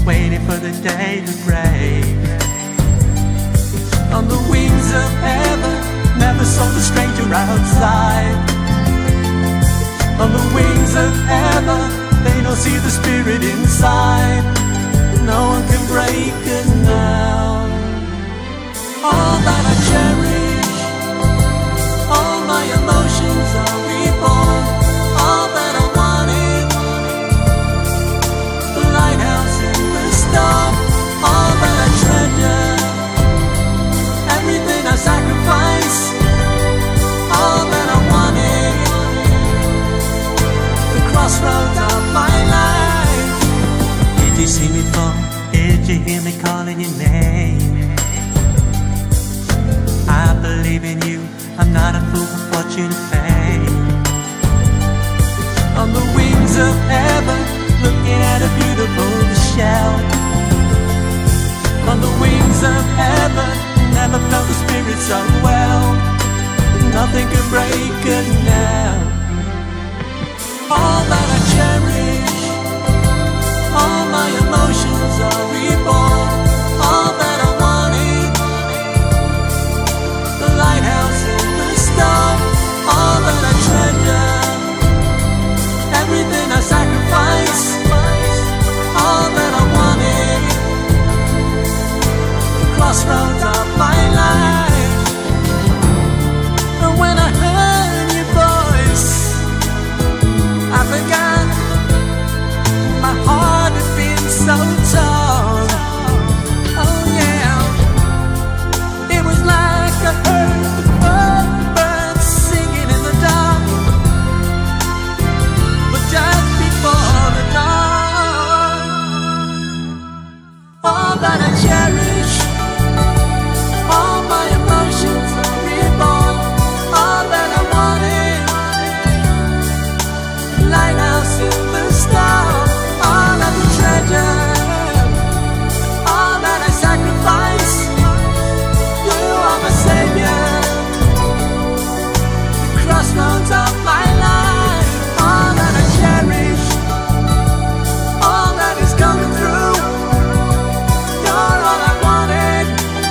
waiting for the day to break. On the wings of heaven, never saw the stranger outside. On the wings of heaven, they don't see the spirit inside. No one can break it now. All that I cherish, all my emotions are reborn. All that I wanted, the lighthouse in the storm. All that I treasure, everything I sacrifice. All that I wanted, the crossroads of my life. Did you see me fall? Did you hear me calling your name? I believe in you, I'm not a fool for fortune and fame. On the wings of heaven, looking at a beautiful shell. On the wings of heaven, never felt the spirit so well. Nothing can break it now. All that I cherish, all my emotions are reborn. All that I wanted, the lighthouse in the storm. All that I treasure, everything I sacrifice. All that I wanted, the crossroads of my life. And when I heard your voice, I forgot my heart had been so torn. Oh yeah, it was like I heard birds singing in the dark, but just before the dawn. All that I cherish, all my emotions are reborn. All that I wanted, lighthouse in the storm. All of the treasure, all that I sacrifice. You are my savior, the crossroads of my life. All that I cherish, all that is coming through. You're all I wanted,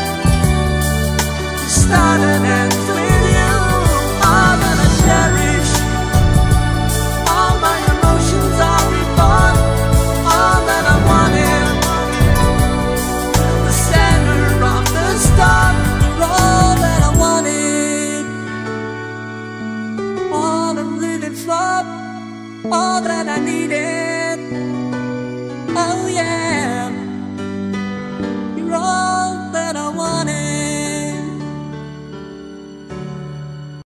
start and end with you. All that I cherish, all my emotions are reborn. All that I wanted, the center of the star. You're all that I wanted, all I'm living for, all that I needed.